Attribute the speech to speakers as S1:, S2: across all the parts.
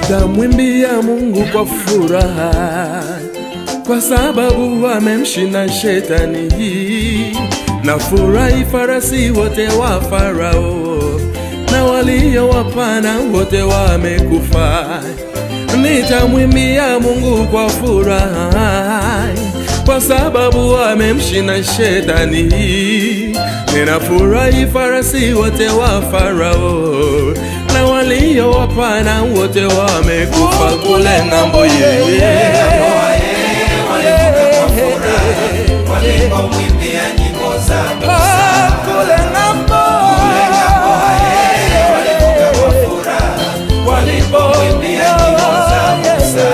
S1: Nitamwimbia Mungu kwa furaha, kwa sababu amemshinda shetani. Na furahi farasi wote wa Farao, na waliowapanda wote wamekufa. Nitamwimbia Mungu kwa furaha, kwa sababu amemshinda shetani. Ninafurahi farasi wote wa Farao, na waliowapanda wote wamekufa kule ng'ambo.
S2: Walipomwimbia nyimbo za Musa
S1: kule ng'ambo,
S2: walivuka kwa furaha walipomwimbia nyimbo za Musa.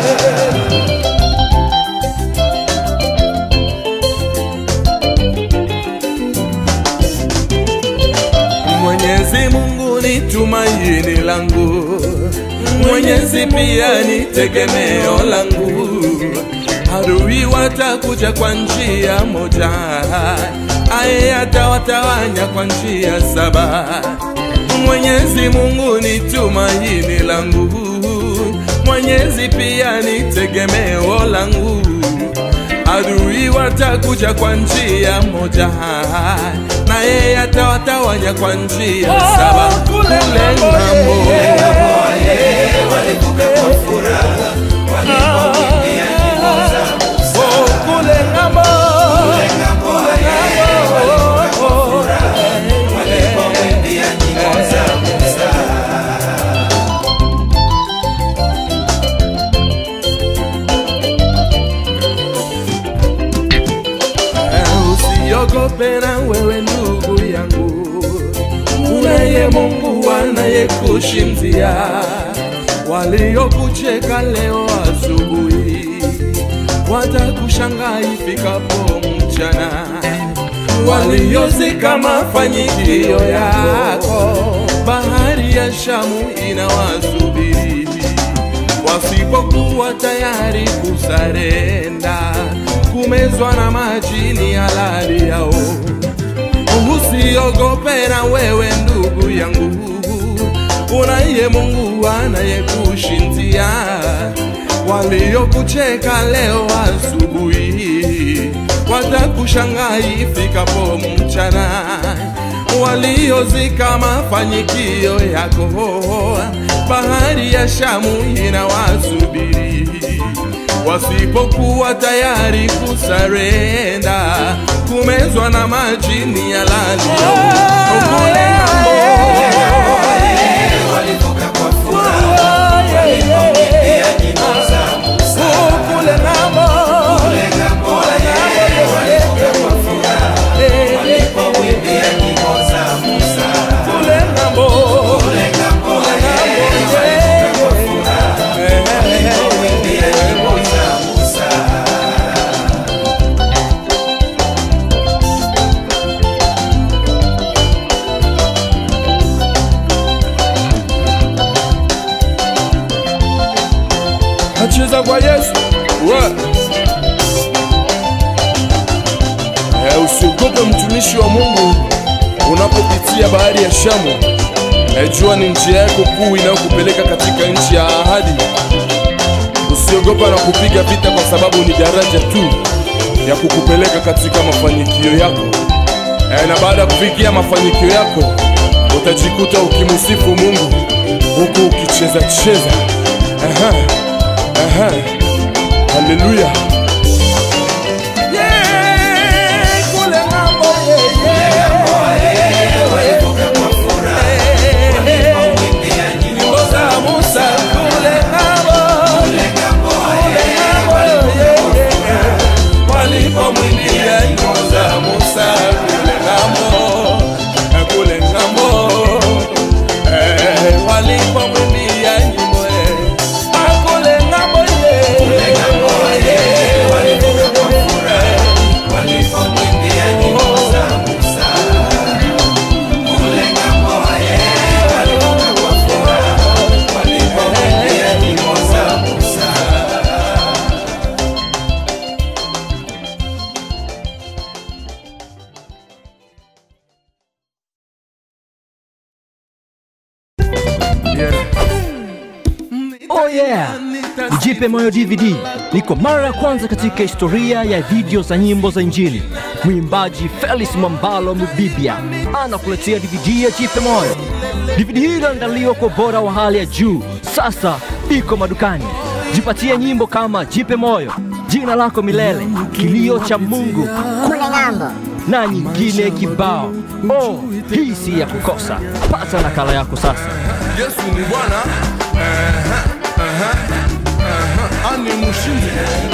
S1: Mwenyezi Mungu ni tumaini langu, Mwenyezi pia ni tegemeo langu. Adui watakuja kwa njia moja, aye atawatawanya kwa njia 7. Mwenyezi Mungu ni tumaini langu, Mwenyezi pia ni tegemeo langu. Adui watakuja kwa njia moja, na yeye atawatawanya kwa njia 7. Kule ng'ambo
S2: Walivuka kwa furaha walipomwimbia nyimbo za Musa.
S1: kule ng'ambo,
S2: Walivuka kwa furaha walipomwimbia nyimbo za Musa.
S1: Usiogope na wewe ndugu yangu, unaye Mungu anayekushimzia. Waliokucheka leo asubuhi watakushangaa ifikapo mchana. Waliozika mafanikio yako, bahari ya Shamu inawasubiri. Wasipokuwa tayari kusarenda, kumezwa na maji ni halali yao. Usiogope na wewe ndugu yangu, unaye Mungu anayekushindia. Waliokucheka leo asubuhi watakushangaa ifikapo mchana. Waliozika mafanikio yako, bahari ya Shamu inawasubiri. Wasipokuwa tayari kusarenda, kumezwa na maji ni halali yao.
S2: Walivuka kwa furaha walipomwimbia nyimbo za Musa.
S1: Kule ng'ambo,
S2: Walivuka kwa furaha walipomwimbia nyimbo za Musa.
S1: kule ng'ambo,
S2: Walivuka kwa furaha walipomwimbia nyimbo za Musa.
S1: acheza kwa Yesu. Usiogope mtumishi wa Mungu, unapopitia bahari ya Shamu, jua ni njia yako kuu inayokupeleka katika nchi ya ahadi. Usiogope na kupiga vita, kwa sababu ni daraja tu ya kukupeleka katika mafanikio yako. Na baada ya kufikia mafanikio yako, utajikuta ukimsifu Mungu huku ukicheza cheza. Haleluya. Kule ng'ambo,
S2: Walivuka kwa furaha walipomwimbia nyimbo za Musa.
S1: kule ng'ambo, walipomwimbia nyimbo za Musa. Kule ng'ambo, kule ng'ambo, walipomwimbia nyimbo kule ng'ambo,
S3: yeah! Jipe Moyo DVD ni kwa mara ya kwanza katika historia ya video za nyimbo za Injili. Mwimbaji Felix Mwambalo Mubibia anakuletea DVD ya Jipe Moyo. DVD hii iliandaliwa kwa ubora wa hali ya juu. Sasa iko madukani. Jipatie nyimbo kama Jipe Moyo, Jina Lako Milele, Kilio cha Mungu,
S4: Kule Ng'ambo
S3: na nyingine kibao. Hii si ya kukosa. Pata nakala yako sasa.
S1: Yesu ni Bwana. Ani mshindi.